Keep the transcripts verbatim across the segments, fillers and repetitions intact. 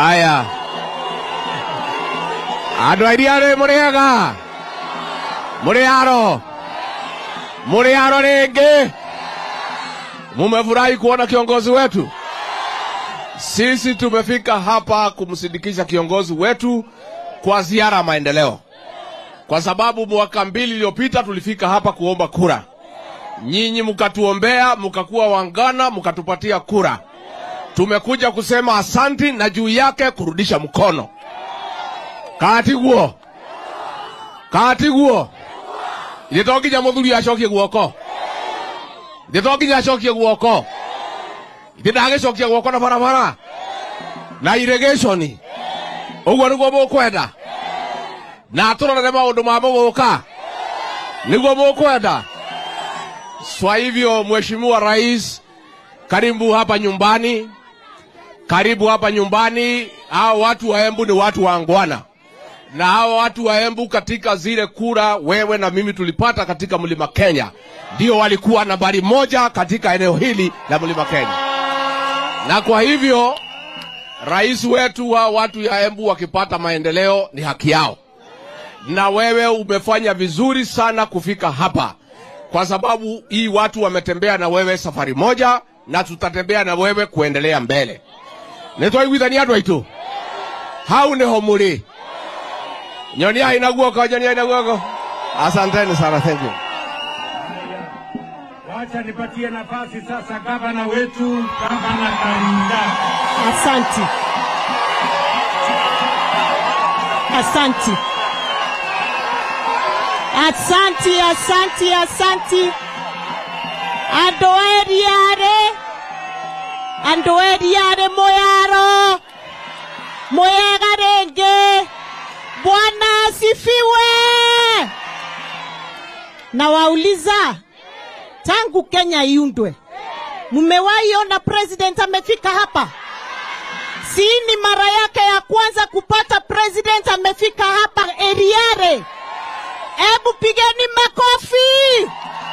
Aya. Ando aidiare muriaga. Muriaro. Muriaro rege. Mumefurahi kuona kiongozi wetu? Sisi tumefika hapa kumsindikisha kiongozi wetu kwa ziara maendeleo. Kwa sababu mwaka mbili iliyopita tulifika hapa kuomba kura. Nyinyi mkatuombea, mkakuwa wangana, mkatupatia kura. Tumekuja kusema asanti na juu yake kurudisha mkono. Kati guo. Kati guo. Nditoki jamuthuri acokie guoko. Nditoki acokie guoko. Ndidage cokia guoko na barabara. Na irrigation. Uguo niguo mukwenda. Na turorere maundu ma muguka. Niguo mukwenda. Kwa hivyo Mheshimiwa Rais, karibu hapa nyumbani. Karibu hapa nyumbani. Hao watu wa Embu ni watu waangwana. Na hao watu wa Embu katika zile kura wewe na mimi tulipata katika Mlima Kenya, ndio walikuwa nambari moja katika eneo hili la Mlima Kenya. Na kwa hivyo rais wetu wa watu ya Embu wakipata maendeleo ni haki yao. Na wewe umefanya vizuri sana kufika hapa. Kwa sababu hii watu wametembea na wewe safari moja na tutatembea na wewe kuendelea mbele. Netwa igwithani andu aitu. Hau neho muri. Nyoni haina guoko, nyoni haina guoko. Asanteni sana, thank you. Wacha nipatie nafasi sasa gavana wetu, Gavana Karinda. Asante. Asante. Asante, asante, asante. Andoeriare. Andoeriare moyaro. Moyega renge. Bwana asifiwe. Na wauliza, tangu Kenya iundwe, mumewahi ona president amefika hapa? Si ni mara yake ya kwanza kupata president amefika hapa Eriare. Ebu pigeni makofi.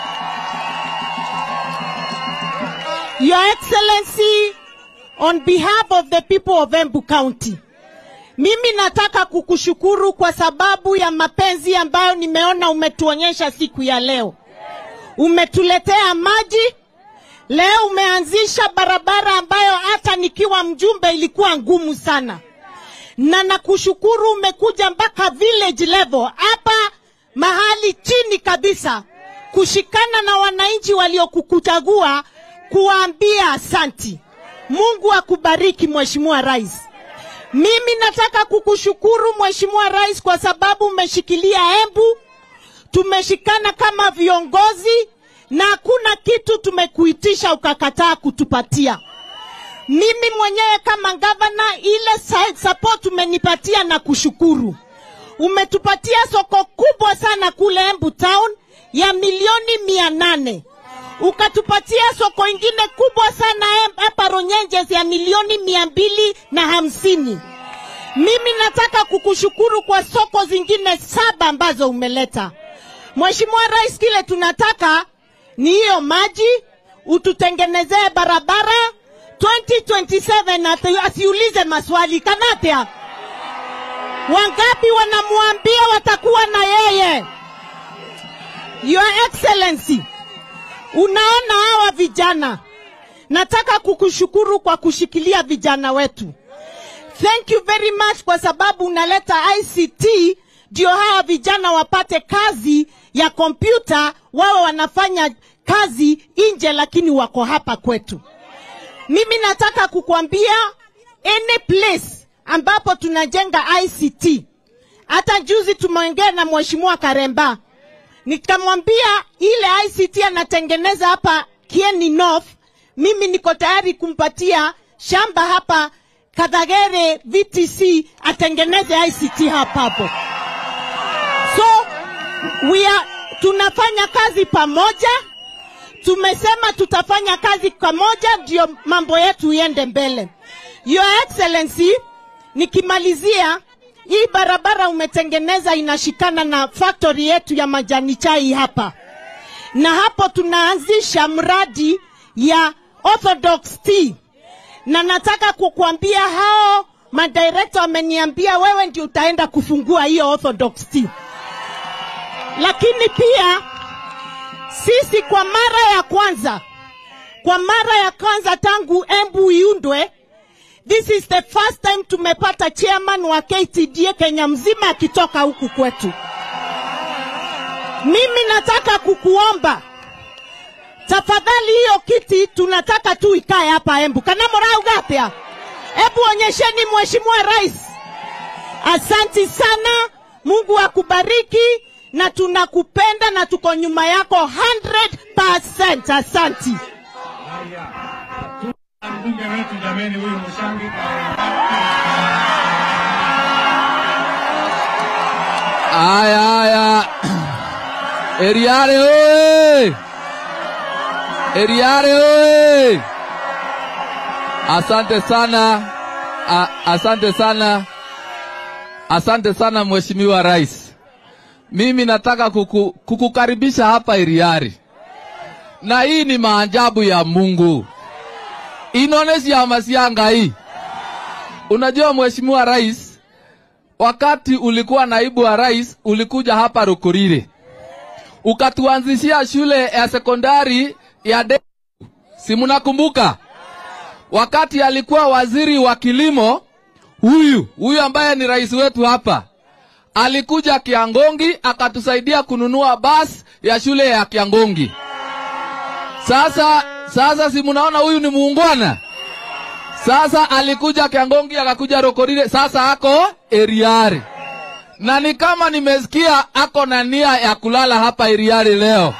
Your Excellency, on behalf of the people of Embu County, mimi nataka kukushukuru kwa sababu ya mapenzi ambayo nimeona umetuonyesha siku ya leo. Umetuletea maji. Leo umeanzisha barabara ambayo hata nikiwa mjumbe ilikuwa ngumu sana. Na nakushukuru umekuja mpaka village level, hapa mahali chini kabisa, kushikana na wananchi waliokukuchagua kuambia asanti. Mungu akubariki Mheshimiwa Rais. Mimi nataka kukushukuru Mheshimiwa Rais kwa sababu umeshikilia Embu. Tumeshikana kama viongozi na hakuna kitu tumekuitisha ukakataa kutupatia. Mimi mwenyewe kama gavana, ile support umenipatia na kushukuru. Umetupatia soko kubwa sana kule Embu Town ya milioni mia nane. Ukatupatia soko ingine kubwa sana hapa Ronyenjes ya milioni mia mbili na hamsini. Mimi nataka kukushukuru kwa soko zingine saba ambazo umeleta. Mheshimiwa Rais, kile tunataka ni hiyo maji, ututengenezee barabara. twenty twenty-seven asiulize maswali Kanatea. Wangapi wanamuambia watakuwa na yeye? Your Excellency, unaona hawa vijana. Nataka kukushukuru kwa kushikilia vijana wetu. Thank you very much kwa sababu unaleta I C T ndio hawa vijana wapate kazi ya kompyuta, wao wanafanya kazi nje lakini wako hapa kwetu. Mimi nataka kukuambia any place ambapo tunajenga I C T. Hata juzi tumeongea na Mheshimiwa Karemba. Nikamwambia ile I C T anatengeneza hapa Kieni North, mimi niko tayari kumpatia shamba hapa Kadagere V T C atengeneze I C T hapa hapo. So we are, tunafanya kazi pamoja. Tumesema tutafanya kazi pamoja ndio mambo yetu iende mbele. Your Excellency, nikimalizia, hii barabara umetengeneza inashikana na factory yetu ya majani chai hapa. Na hapo tunaanzisha mradi ya Orthodox Tea. Na nataka kukuambia hao madirector wameniambia wewe ndio utaenda kufungua hiyo Orthodox Tea. Lakini pia sisi kwa mara ya kwanza, kwa mara ya kwanza tangu Embu iundwe, this is the first time tumepata chairman wa K T D A Kenya mzima akitoka huku kwetu. Mimi nataka kukuomba, tafadhali hiyo kiti tunataka tu ikae hapa Embu. Kana morau gapia. Hebu onyesheni Mheshimiwa Rais. Asante sana, Mungu akubariki na tunakupenda na tuko nyuma yako one hundred percent. Asante. Mbunge wetu jameni, huyu Mushangi. Aya aya. Eriare oye. Eriare oye. Asante sana. A, asante sana. Asante sana Mheshimiwa Rais. Mimi nataka kuku, kukukaribisha hapa Eriari. Na hii ni maajabu ya Mungu. Inonesi ya masianga hii. Unajua Mheshimiwa Rais, wakati ulikuwa naibu wa rais, ulikuja hapa Rukurire. Ukatuanzishia shule ya sekondari ya de... Si mnakumbuka? Wakati alikuwa waziri wa kilimo, huyu, huyu ambaye ni rais wetu hapa, alikuja Kiangongi, akatusaidia kununua bus ya shule ya Kiangongi. Sasa, sasa si mnaona huyu ni muungwana? Sasa alikuja Kiangongi, akakuja Rukurire, sasa ako Eriari. Na ni kama nimesikia ako na nia ya kulala hapa Eriari leo.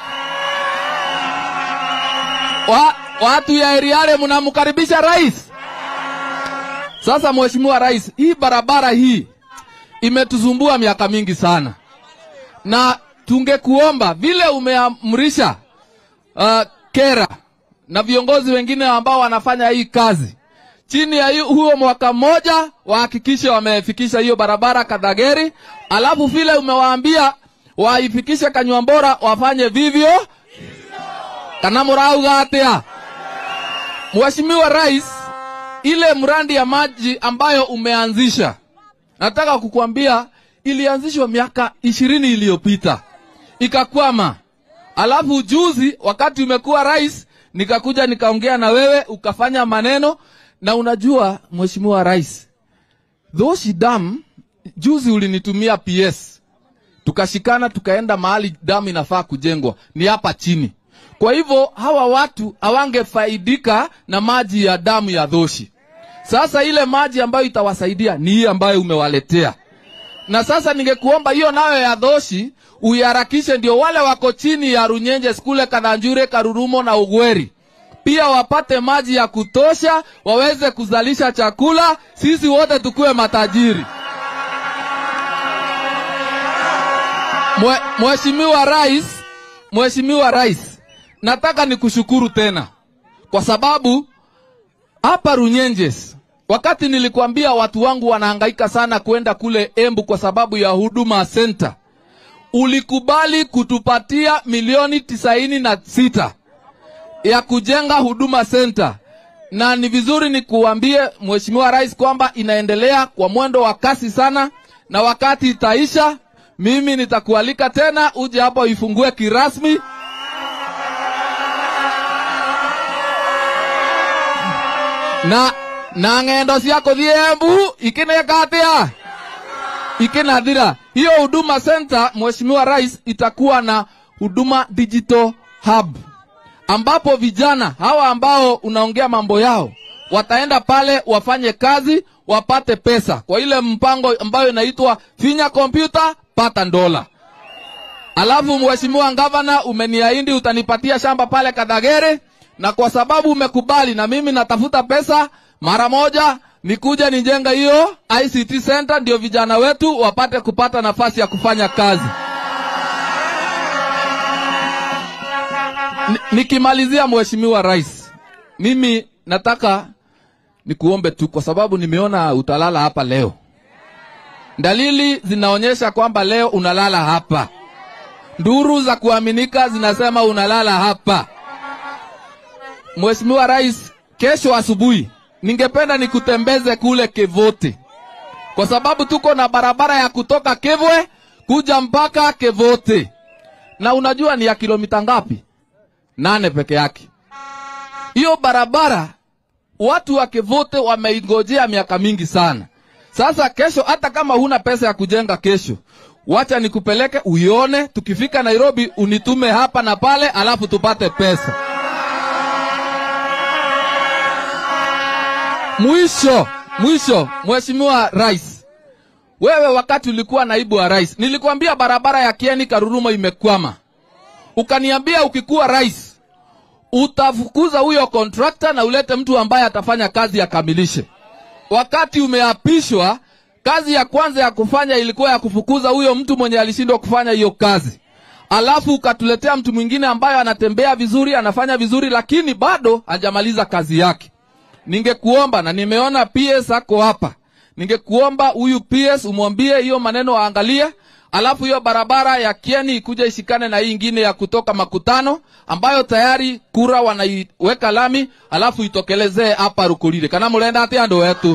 Wa, watu ya Eriari mnamkaribisha rais. Sasa Mheshimiwa Rais, hii barabara hii imetusumbua miaka mingi sana. Na tungekuomba vile umeamrisha uh, Kera na viongozi wengine ambao wanafanya hii kazi, chini ya hiyo huo mwaka mmoja wahakikishe wamefikisha hiyo barabara Kadageri, alafu vile umewaambia waifikishe Kanywambora wafanye vivyo. Kana murau gatia. Mheshimiwa Rais, ile mradi ya maji ambayo umeanzisha, nataka kukuambia ilianzishwa miaka ishirini iliyopita. Ikakwama. Alafu juzi wakati umekuwa rais, nikakuja nikaongea na wewe, ukafanya maneno. Na unajua Mheshimiwa Rais, Dhoshi Dam, juzi ulinitumia P S. Tukashikana tukaenda mahali damu inafaa kujengwa, ni hapa chini. Kwa hivyo hawa watu hawangefaidika na maji ya damu ya Dhoshi. Sasa ile maji ambayo itawasaidia ni hii ambayo umewaletea. Na sasa ningekuomba hiyo nayo ya Dhoshi uiharakishe, ndio wale wako chini ya Runyenje, skule Kadhanjure, Karurumo na Ugweri pia wapate maji ya kutosha, waweze kuzalisha chakula, sisi wote tukue matajiri. Mwe, Mheshimiwa Rais, Mheshimiwa Rais, nataka nikushukuru tena kwa sababu hapa Runyenjes, wakati nilikwambia watu wangu wanahangaika sana kwenda kule Embu kwa sababu ya huduma center, ulikubali kutupatia milioni tisaini na sita ya kujenga huduma center. Na ni vizuri ni kuambie Mheshimiwa Rais kwamba inaendelea kwa mwendo wa kasi sana, na wakati itaisha mimi nitakualika tena uje hapo ifungue kirasmi. Na na ngendo siako Embu ikine katia ikina dhira. Hiyo huduma center Mheshimiwa Rais itakuwa na huduma digital hub, ambapo vijana hawa ambao unaongea mambo yao wataenda pale wafanye kazi, wapate pesa kwa ile mpango ambayo inaitwa Finya Computer Pata Dola. Alafu Mheshimiwa Gavana, umeniahidi utanipatia shamba pale Kadagere, na kwa sababu umekubali na mimi natafuta pesa mara moja nikuja nijenga hiyo I C T center, ndio vijana wetu wapate kupata nafasi ya kufanya kazi. Nikimalizia Mheshimiwa Rais, mimi nataka nikuombe tu kwa sababu nimeona utalala hapa leo. Dalili zinaonyesha kwamba leo unalala hapa. Nduru za kuaminika zinasema unalala hapa. Mheshimiwa Rais, kesho asubuhi ningependa nikutembeze kule Kevote, kwa sababu tuko na barabara ya kutoka Kevwe kuja mpaka Kevote, na unajua ni ya kilomita ngapi? Nane peke yake. Hiyo barabara watu wa Kevote wameingojea miaka mingi sana. Sasa kesho, hata kama huna pesa ya kujenga kesho, wacha nikupeleke uione, tukifika Nairobi unitume hapa na pale, alafu tupate pesa. Mwisho, mwisho, Mheshimiwa Rais, wewe wakati ulikuwa naibu wa rais, nilikwambia barabara ya Kieni Karuruma imekwama. Ukaniambia ukikuwa rais, utafukuza huyo contractor na ulete mtu ambaye atafanya kazi akamilishe. Wakati umeapishwa, kazi ya kwanza ya kufanya ilikuwa ya kufukuza huyo mtu mwenye alishindwa kufanya hiyo kazi. Alafu ukatuletea mtu mwingine ambaye anatembea vizuri, anafanya vizuri, lakini bado hajamaliza kazi yake. Ningekuomba, na nimeona P S ako hapa, ningekuomba huyu P S umwambie hiyo maneno aangalie, alafu hiyo barabara ya Kieni ikuja ishikane na hii ingine ya kutoka Makutano ambayo tayari kura wanaiweka lami, alafu itokelezee hapa Rukulile. Kana mulenda ati ando wetu.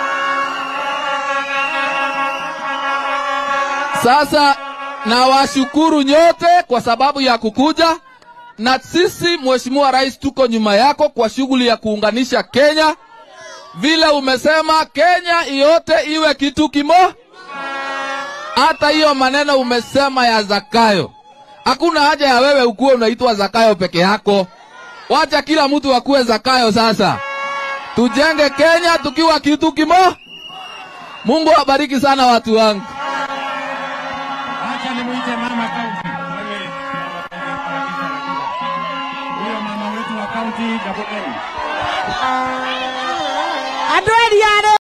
Sasa na washukuru nyote kwa sababu ya kukuja, na sisi Mheshimiwa Rais tuko nyuma yako kwa shughuli ya kuunganisha Kenya. Vile umesema Kenya yote iwe kitu kimo. Hata hiyo maneno umesema ya Zakayo, hakuna haja ya wewe ukuwe unaitwa Zakayo peke yako. Wacha kila mtu akuwe Zakayo. Sasa tujenge Kenya tukiwa kitu kimo. Mungu abariki sana watu wangu. Acha nimuite mama kaunti. Huyo mama wetu wa kaunti Gabogeni. Adwari